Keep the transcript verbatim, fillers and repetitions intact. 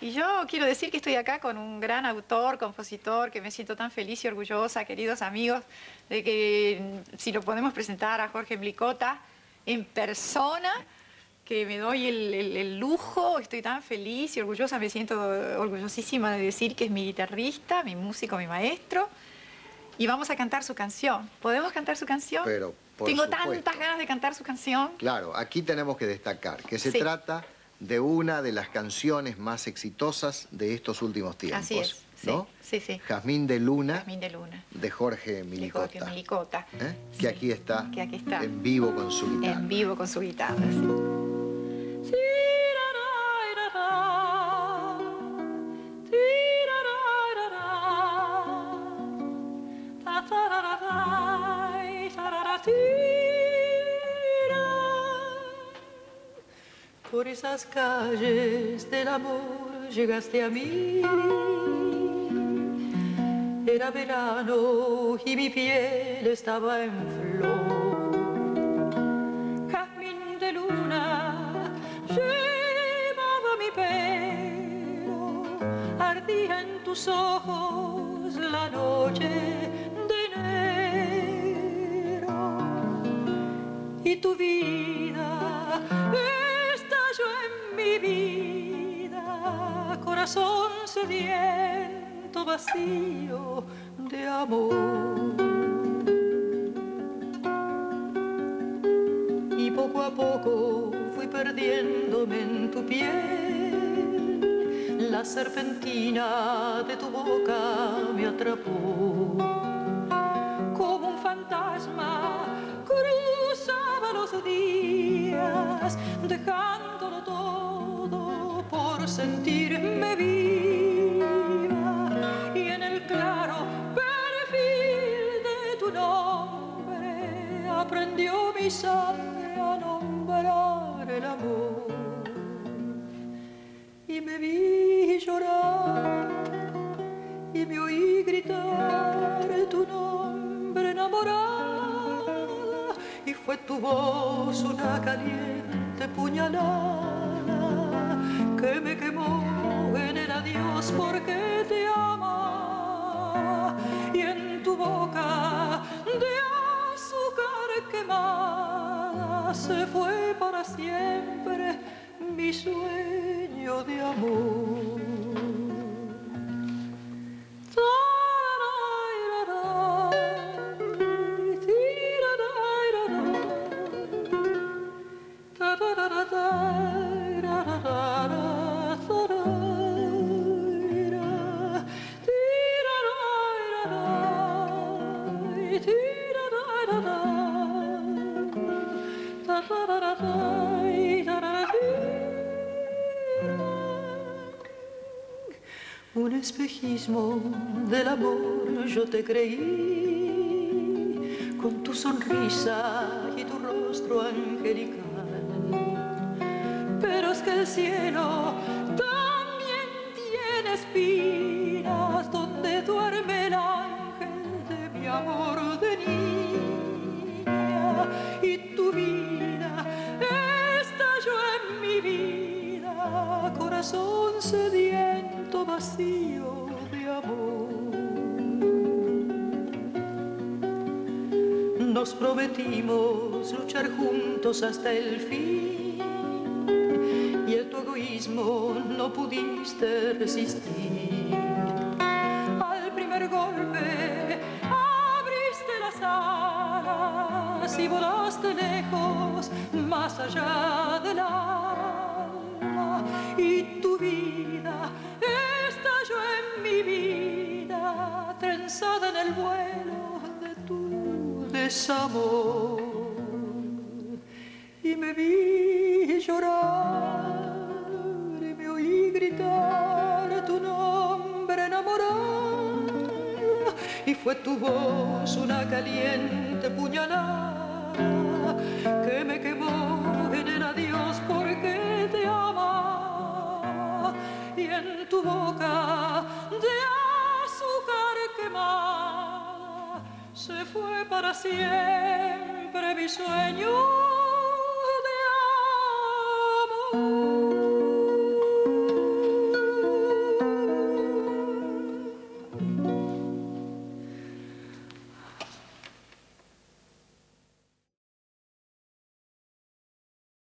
Y yo quiero decir que estoy acá con un gran autor, compositor, que me siento tan feliz y orgullosa, queridos amigos, de que si lo podemos presentar a Jorge Mlicota en persona, que me doy el, el, el lujo, estoy tan feliz y orgullosa, me siento orgullosísima de decir que es mi guitarrista, mi músico, mi maestro. Y vamos a cantar su canción. ¿Podemos cantar su canción? Pero, por Tengo supuesto. tantas ganas de cantar su canción. Claro, aquí tenemos que destacar que se Sí. trata de una de las canciones más exitosas de estos últimos tiempos. Así es, sí, ¿no? sí, sí. Jazmín de Luna, Jazmín de Luna, de Jorge de Mlicota. Jorge Mlicota. ¿eh? Sí, Que aquí está, que aquí está, en vivo con su guitarra. en vivo con su guitarra. Sí. Por esas calles del amor llegaste a mí. Era verano y mi piel estaba en flor. Jazmín de luna llevaba mi pelo, ardía en tus ojos la noche de enero. Y tu vida estalló en mi vida, corazón sediento, vacío de amor. Y poco a poco fui perdiéndome en tu piel, la serpentina de tu boca me atrapó. Como un fantasma cruzaba los días, dejándolo todo por sentirme viva. Y en el claro perfil de tu nombre aprendió mi sangre a nombrar el amor. Y me vi llorar y me oí gritar tu nombre enamorada, y fue tu voz una caliente puñalada que me quemó en el adiós porque te ama. Y en tu boca de azúcar quemada se fue para siempre mi sueño de amor. Un espejismo del amor yo te creí, con tu sonrisa y tu rostro angelical. Pero es que el cielo también tiene espinas, donde duerme el ángel de mi amor de niña. Y tu vida estalló en mi vida, corazón sediento, vacío de amor. Nos prometimos luchar juntos hasta el fin, y en tu egoísmo no pudiste resistir. Al primer golpe abriste las alas y volaste lejos, más allá del alma. Y tu vida estalló en mi vida, trenzada en el vuelo de tu desamor. Y me vi llorar y me oí gritar tu nombre enamorada, y fue tu voz una caliente puñalada que me quemó en el adiós porque te amaba. Y en tu boca de azúcar quemada se fue para siempre mi sueño